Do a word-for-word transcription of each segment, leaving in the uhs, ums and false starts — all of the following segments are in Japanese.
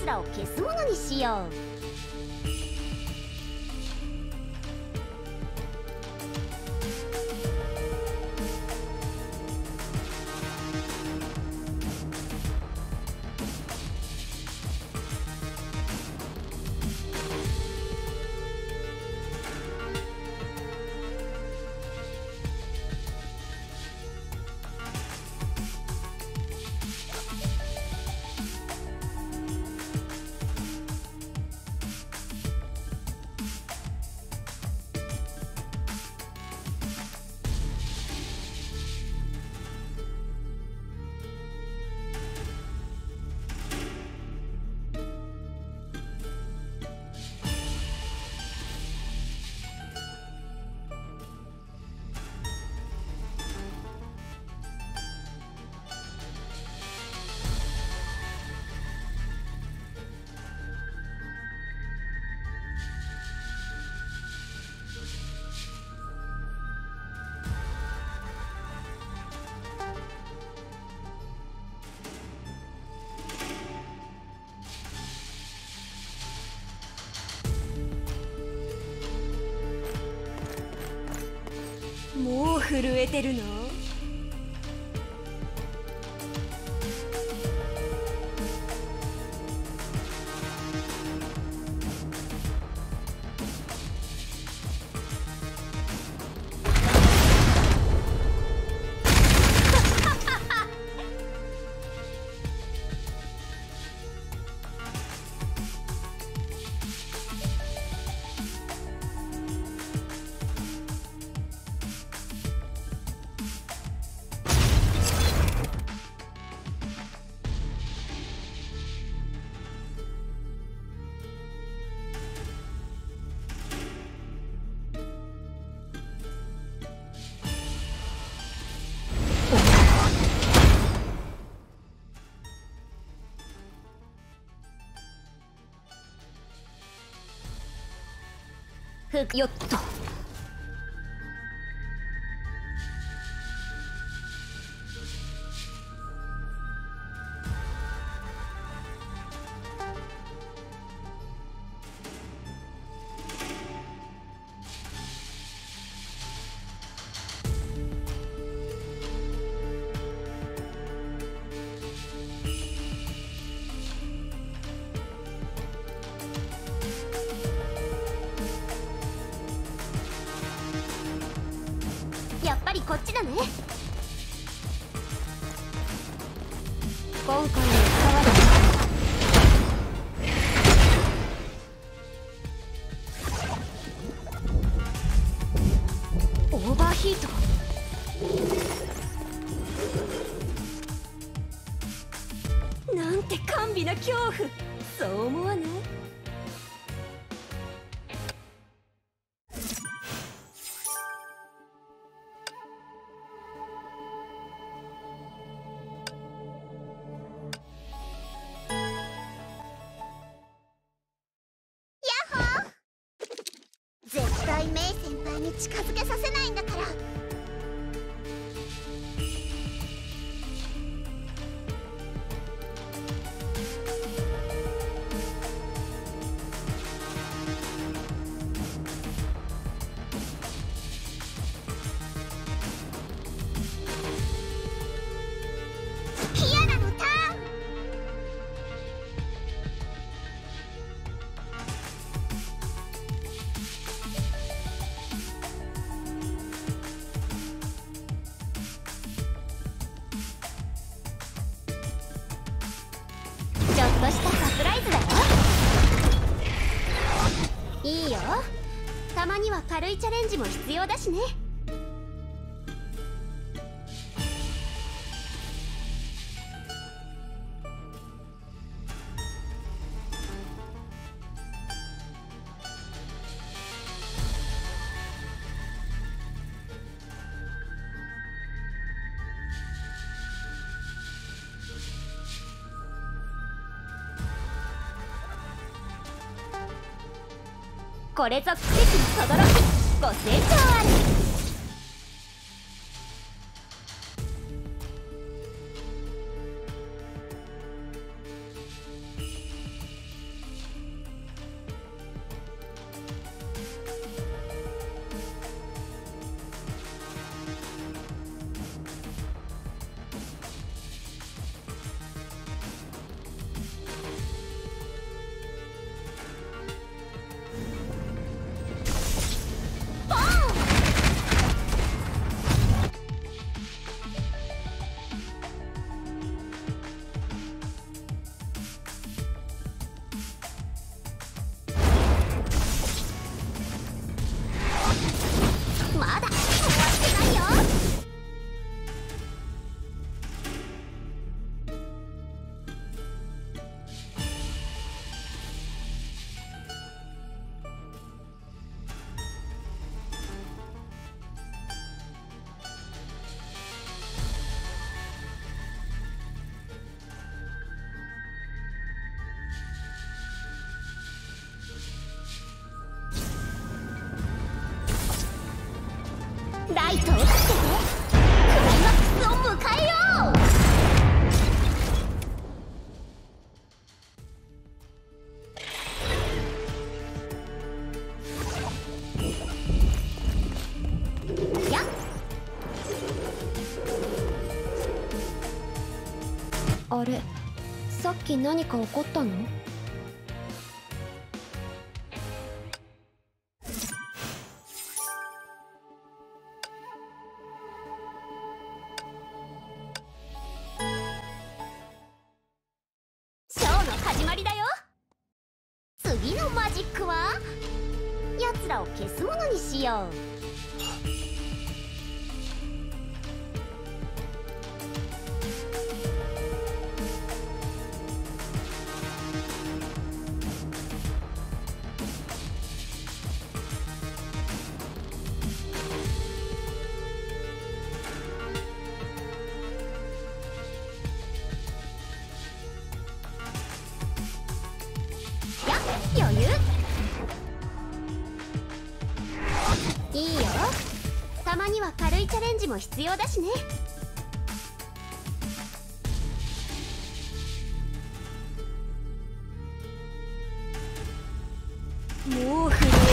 奴らを消すものにしよう。もう震えてるの？ふよっと。やっぱりこっちだね。今回の使われオーバーヒート。なんて甘美な恐怖。そう思わない？絶対メイ先輩に近づけさせないんだから。ヒアナのターン。ちょっとしたサプライズだよ。いいよ。たまには軽いチャレンジも必要だしね。これぞ奇跡の轟き。ご清聴あれ。 ライトをつけてクライマックスを迎えよう。やっあれ、さっき何か起こったの？ ショーの始まりだよ。次のマジックは奴らを消すものにしよう。余裕。いいよ、たまには軽いチャレンジも必要だしね。 もう震えてる。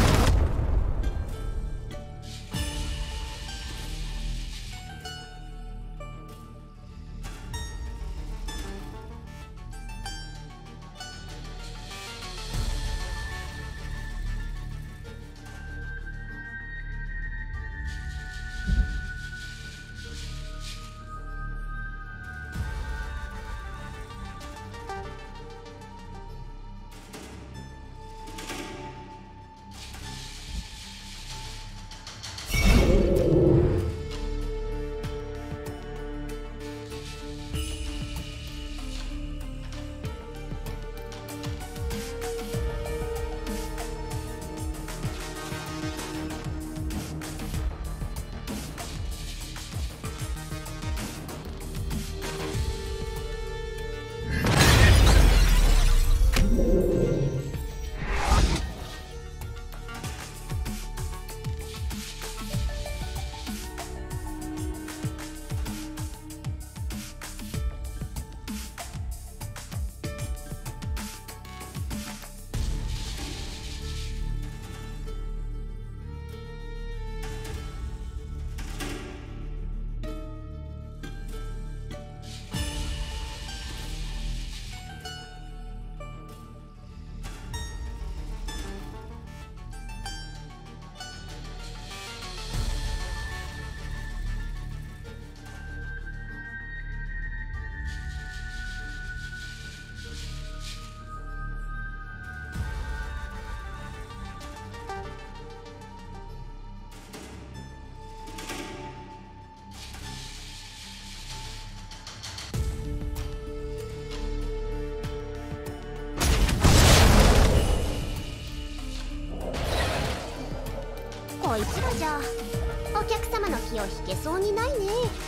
こいつらじゃお客様の気を引けそうにないね。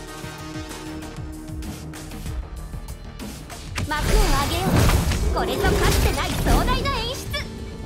幕を上げよう。これぞかつてない壮大な演出。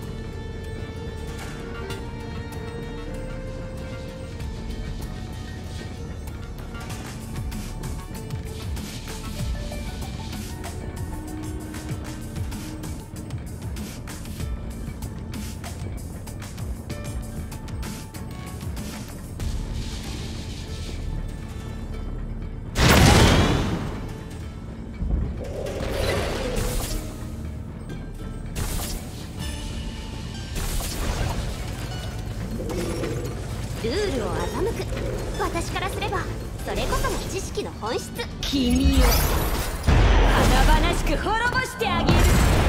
ルールを欺く。私からすればそれこそが知識の本質。 君を華々しく滅ぼしてあげる。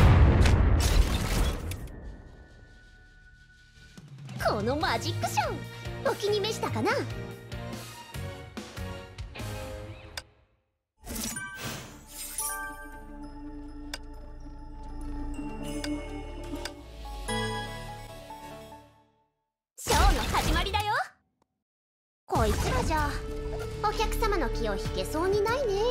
このマジックショーお気に召したかな。ショーの始まりだよ。こいつらじゃお客様の気を引けそうにないね。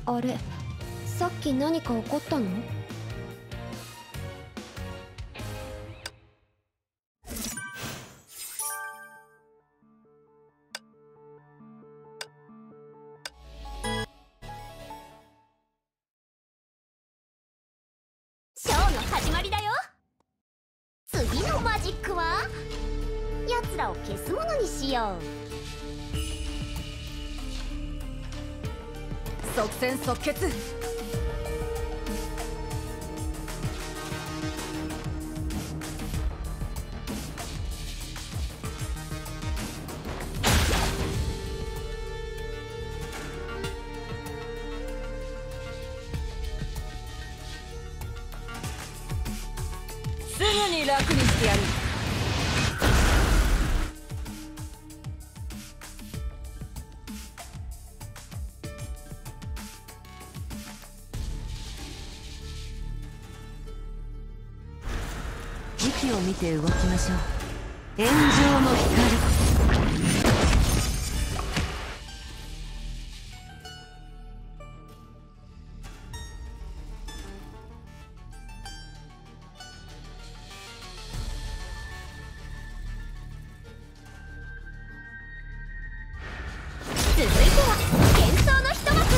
あれ、さっき何か起こったの？ ショーの始まりだよ。 次のマジックは奴らを消すものにしよう。 即戦即決。すぐに楽にしてやる。時期を見て動きましょう。炎上の光。 続いては幻想の一幕。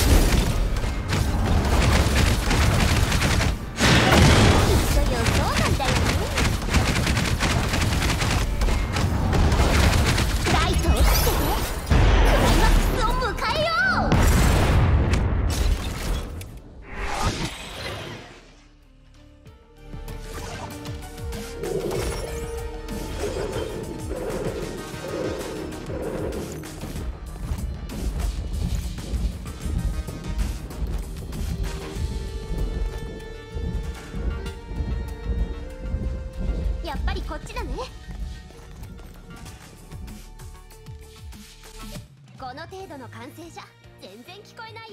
きっと予想なんだよね。ライトをつけてクライマックスを迎えよう。やっぱりこっちだね。この程度の歓声じゃ全然聞こえない